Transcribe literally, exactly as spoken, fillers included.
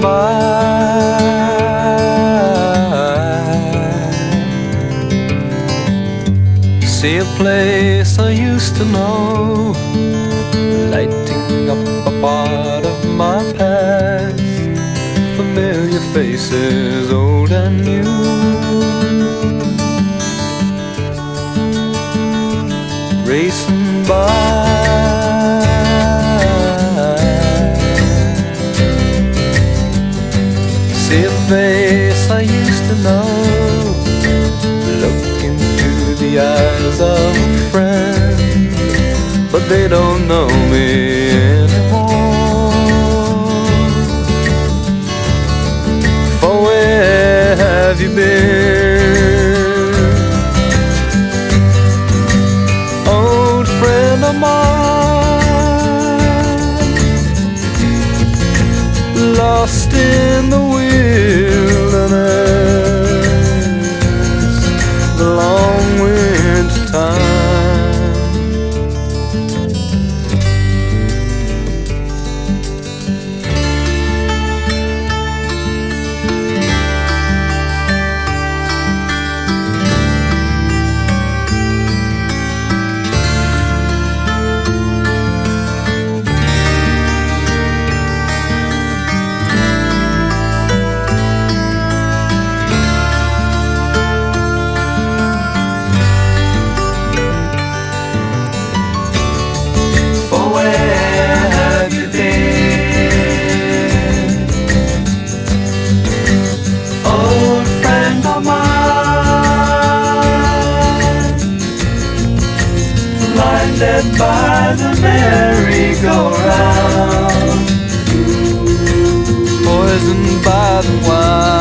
by. See a place I used to know, lighting up a part of my past. Familiar faces, old and new, racing by. See a face I used to know, look into the eyes of a friend, but they don't know me anymore. For where have you been, old friend of mine, lost in the wilderness, the long winter time. Blinded by the merry-go-round, poisoned by the wine.